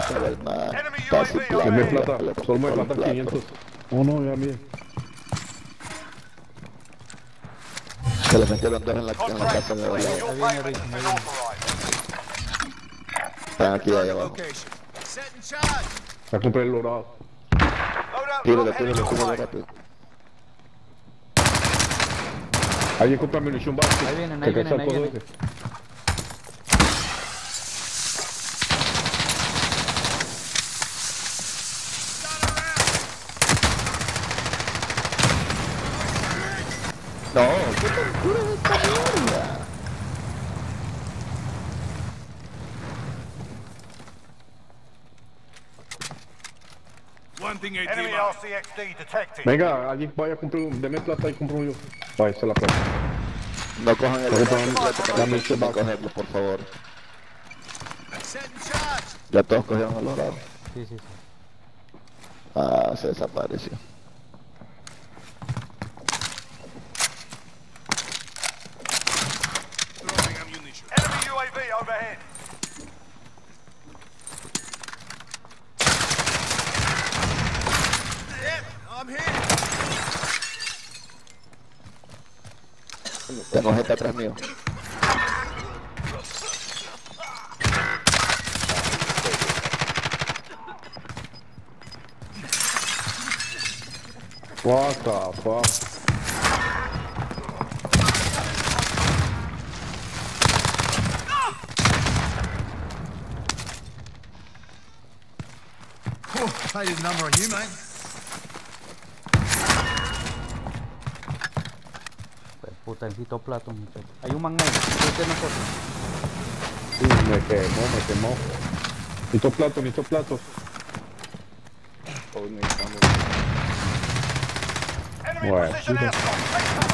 sabe el man. Enemy Casi UAV plata. Deme overhead. plata, solo me faltan 500. Oh no, ya mire. Se le metieron dos en la Contract casa de complete. abajo. Your Ahí viene payment Rick, has ahí been viene. authorized. Están aquí ahí abajo. Setting charge. Ya compré el dorado. Loadout Tírale, drop heading tírale, your tírale way. rápido. Alguien compra munición básica. Ahí vienen, Que ahí cacha vienen, el ahí codo vienen. ese. No, qué locura es esta mierda. Enemy RCXD detected. Venga, alguien vaya a comprar un. Deme plata y compro uno yo. Vaya, esa es la plata. No cojan el Dame dame munición no básica. cogerlo, por favor. Setting charge. Ya todos cogieron el dorado. Sí, sí, sí. Ah, se desapareció. Enemy UAV overhead. Yep, I'm here. Tengo gente atrás mío. What the fuck? Oh, paid his number on you, mate. Pues, puta, necesito plato, muchachos. Hay un man ahí. Este es nosotros. Sí, me quemó. Necesito plato, necesito plato. Enemy Bueno, precision puta. airstrike. Take cover.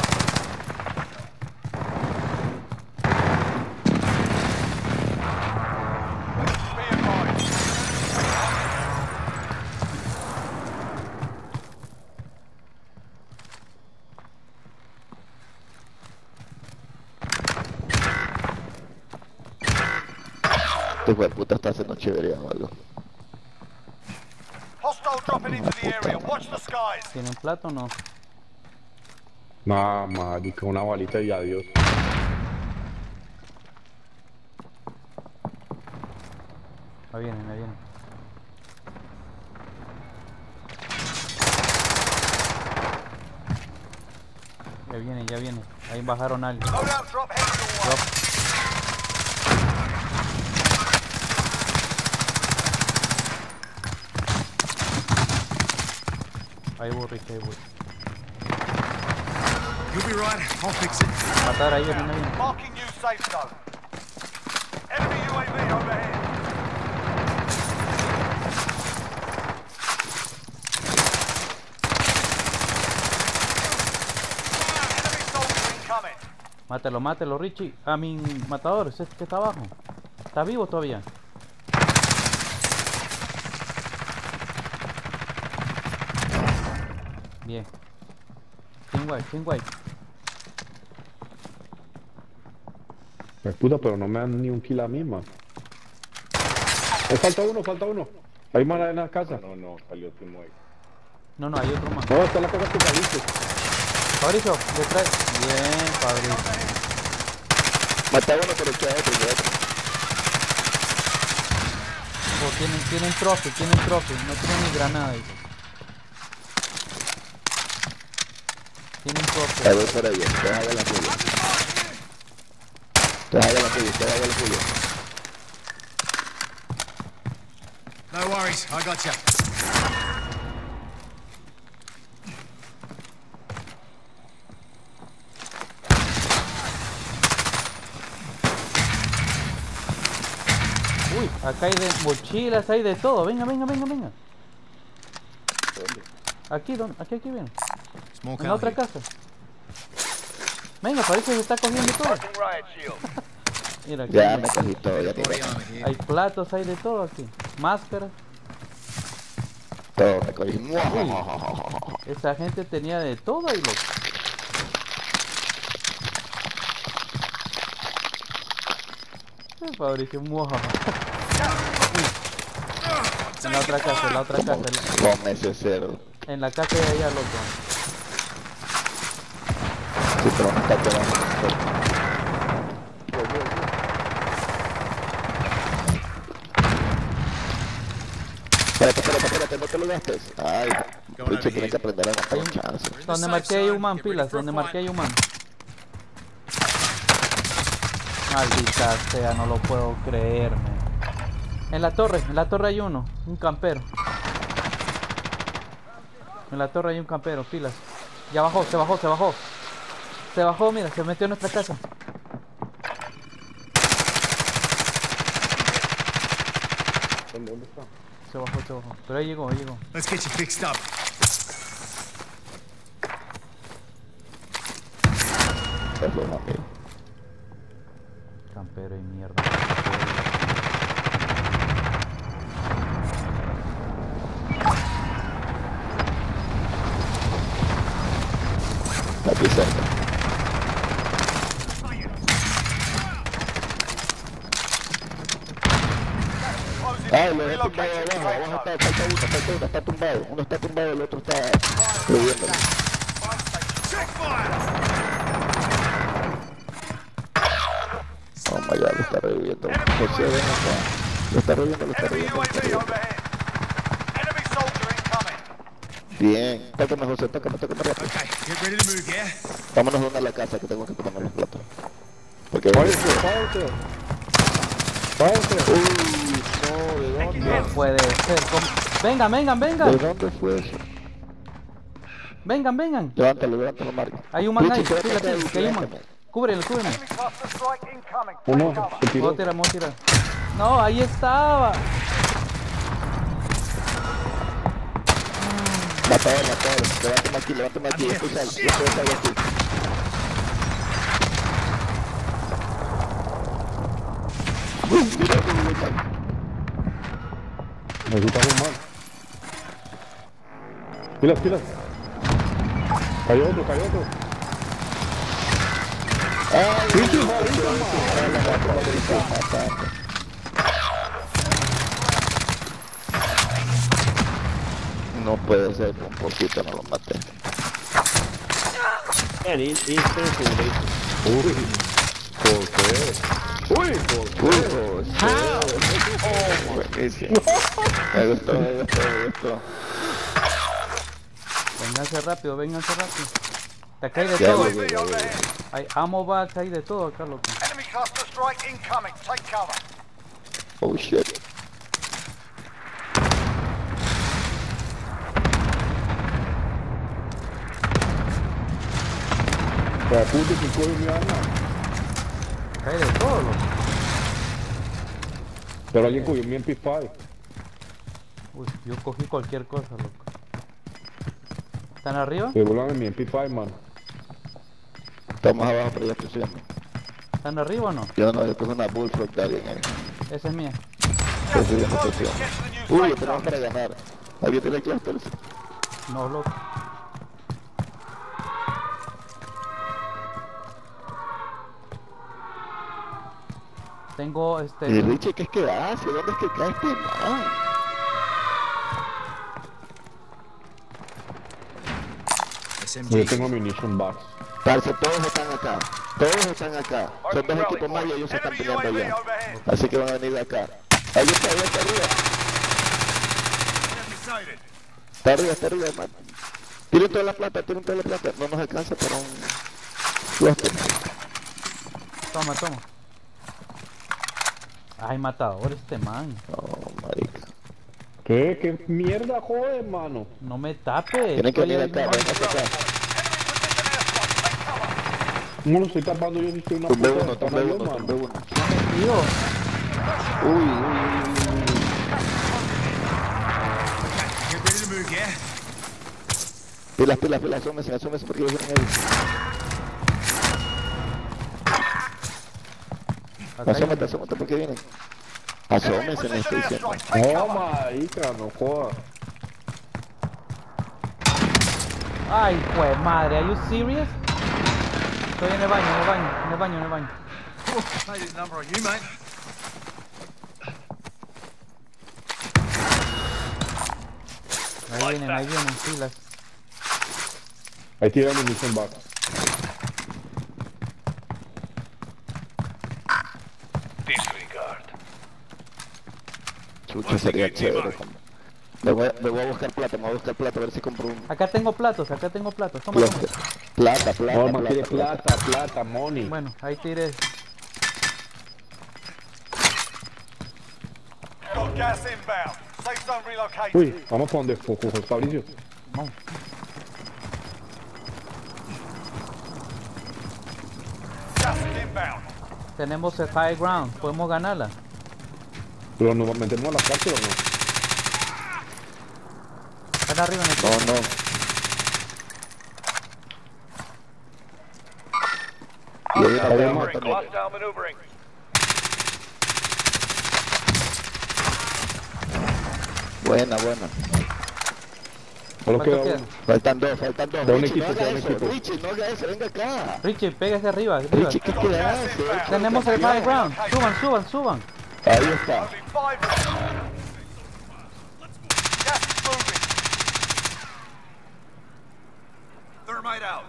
Be advised. Este hijo de puta está haciendo chivería o algo. Hostile dropping into the area. Watch the skies. ¿Tienen plato o no? Nah, marica, una balita y adiós. Ahí vienen, ahí vienen. Ya vienen, ya vienen. Ahí bajaron a alguien. Loadout drop heading your way. Drop. Ahí voy, Rick, ahí voy. You'll be right. I'll fix it. Matar, ahí vienen, ahí vienen. Marking new safe zone. Enemy UAV overhead. Enemy soldier incoming. Mátelo, mátelo, Richie. A mi matador, ese que está abajo. ¿Está vivo todavía? Bien. Team white. Pues puta, pero no me dan ni un kill a mí, man. Falta uno. Hay mala en la casa. No, salió Team White. No, hay otro más. No, está en la casa que saliste. Fabricio, detrás. Bien, Fabricio. Mata a uno, pero echa a otro, y a otro. Oh, tienen trofeo, no tienen ni granada. Dice. Tienen Ahí trofeo. voy por ahí, ustedes hagan la tuya. Ustedes hagan la tuya. No worries. I got you. Uy, acá hay de mochilas, hay de todo. Venga. Aquí viene. Small En la otra count. casa. Venga, parece que se está cogiendo todo. Marking riot shield. Mira, aquí Ya hay, me cogí todo, ya Body tengo. armor here. hay platos, hay de todo aquí. Máscaras. Todo me cogí. Esa gente tenía de todo ahí, loco. Fabricio, muajaja. En la otra casa, en la otra casa. Con ese cerdo. En la casa de allá, loco. Sí, pero no está pegando. Espérate, no te lo gastes. Ay, Richie, tienes que aprender a gastar un chance. Donde marqué hay un man, pilas, donde marqué hay un man. Maldita sea, no lo puedo creer, man. En la torre hay uno, un campero. En la torre hay un campero, pilas. Ya bajó, se bajó. Se bajó, mira, se metió en nuestra casa. ¿Dónde está? Se bajó. Pero ahí llegó. Let's get you fixed up. Es lo amigo. Campero y mierda. Aquí cerca. Ay, lo he tumbado abajo está tumbado. Uno está tumbado, el otro está reviviendo. Oh my god, lo está reviviendo. José, ven acá. Lo está reviviendo. Enemy soldier incoming. Bien, tócame José, tócame rápido. Okay, get ready to move, yeah? Vámonos de una a la casa que tengo que poner los platos. Porque... Váyanse. Uy, no, ¿de dónde? No puede ser. Vengan. ¿De dónde fue eso? Vengan. Levántalo, Mario. Hay un man ahí, Richie, pila, quédate que hay un man. ahí, Cúbrelo. Enemy cluster strike incoming. Uno, Take cover. se tiró. Vamos a tirar. No, ahí estaba. Matador, levántame aquí, yo estoy salvo aquí. Necesitamos más. Pilas. Cayó otro. Ay, Richie, no puede ser, por un poquito no lo maté. Uy, Buenísimo. Me gustó. Vénganse rápido. Acá hay de Ya todo. llegué. Hay ammo bags, hay de todo acá, loco. Enemy cluster strike incoming. Take cover. Oh shit. la puta que coge mi arma. Acá hay de todo, loco. Pero alguien cogió mi MP5. Uy, yo cogí cualquier cosa, loco. ¿Están arriba? Devuélvame mi MP5, man. Estamos abajo, pero ya estoy subiendo. ¿Están arriba o no? Yo tengo una bullfrog de alguien ahí. Esa es mía. Estoy subiendo presión. Get to the new Uy, safe tenemos zone. para ganar. ¿Alguien tiene clusters? No, loco. Tengo Y Richie, ¿qué es que hace? ¿Dónde es que cae este man? Yo tengo munition box. Parce, todos están acá. Son dos equipos más y ellos se están Enemy peleando UAV allá. overhead. Así que van a venir de acá. Ahí está arriba. Sighted. Está arriba, hermano. Tienen toda la plata. No nos alcanza para un cluster. Toma. Ay, matador este man. Oh, marica. ¿Qué? ¿Qué mierda jode, hermano? No me tape. Tienen que venir Estoy acá, ahí, ven acá. ¿Cómo lo estoy tapando yo si estoy una Tumbe puta uno. ventana yo, mano? Tío, Uy. Get ready to move, yeah? Pilas, asómense porque ellos vienen ahí. acá hay Asómate porque vienen. Asómense, me estoy diciendo. No, marica, no jodas. Ay, pues madre, ¿are you serious? Estoy en el baño. Made it number on you, mate. ahí vienen, filas. Ahí tira munición back. Disregard. Chucha, sería chévere. Me voy a buscar plata, a ver si compro un... Acá tengo platos, toma. Plata. Norma quiere plata, money. Bueno, ahí tiré. Got gas inbound. Safe zone relocated. Uy, vamos para donde Fabricio. Vamos. Gas is inbound. Tenemos el high ground, podemos ganarla. Pero nos metemos a la cárcel o no. Están arriba en el piso. No. Hostile maneuvering. Buena. Solo queda queda? uno. Faltan dos. Da un Richie, equipo, no da haga un eso, equipo. Richie, no haga eso, venga acá. Richie, pégase arriba. Richie, ¿qué hace? Tenemos el high ground. Suban. Ahí está. Only 5 of them. Gas is moving. Thermite out.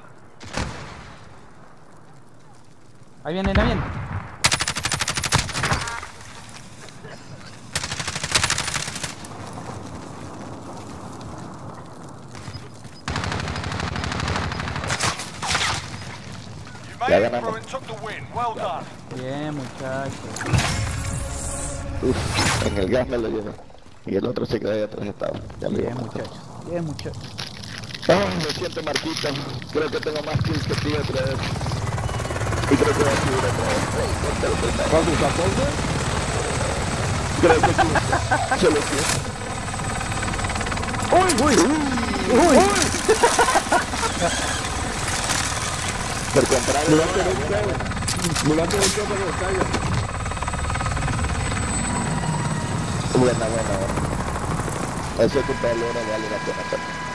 Ahí vienen. You Ya made it ganamos. through and took the win. Well done. Bien, muchachos. Uf, en el gas me lo llevé. Y el otro se quedó ahí atrás estaba. Ya lo Bien, llevé. muchachos. Lo siento, Marquito. Creo que tengo más kills que tú otra vez. Y creo que voy a subir otra vez. ¿Cuánto está Polder? Creo que sí. Solo que... Uy. Por comprar el Mulante de un pego para que nos caiga. Buena. Ese culpa del oro vale la pena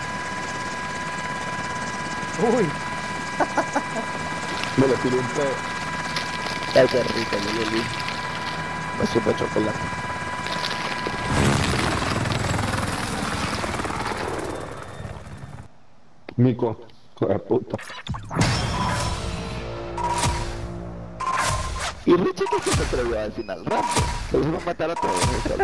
también. Uy. Me lo tiré un pedo. Ay, qué rico, yo vi. Me supo chocolate. Mico, hijo de puta. Y Richie, ¿qué se atrevió al final? Rambo. Se los iba a matar a todos.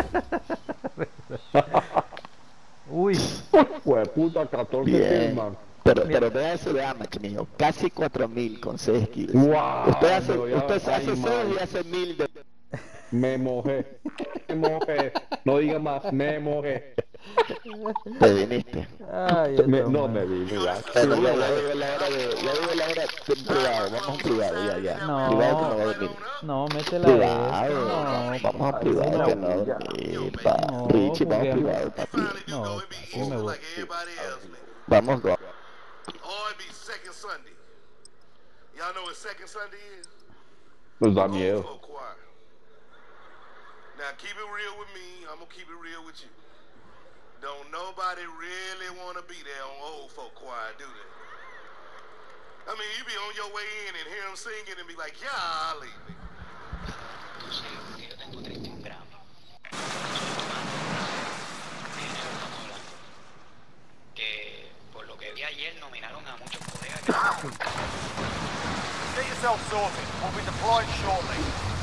Uy. Hijo de puta, 14 kills, Bien. man. Pero vea ese damage, mijo. Casi 4000 con 6 kills. Wow, Usted hace pero ya- 6 ay, y hace 1000 de... Me mojé. No diga más, me mojé. Te viniste. Ay, No me vi, ya. Bueno, ya llegó la hora de en privado. Vamos a un privado, ya. No. Privado que no va a dormir. No, métela Privado. No, Vamos a privado que no va a dormir, pa. No, Richie, vamos a juguemos. privado, papi. No, sí me voy. Vamos, go. Oh, it be second Sunday. Y'all know what second Sunday is? Nos da Old miedo. folk choir. Now keep it real with me. I'm gonna keep it real with you. Don't nobody really want to be there on old folk choir, do they? I mean, you be on your way in and hear them singing and be like, golly. Yo tengo 31 gramos. Que por lo que vi ayer nominaron a muchos colegas. Get yourself sorted. We'll be deploying shortly.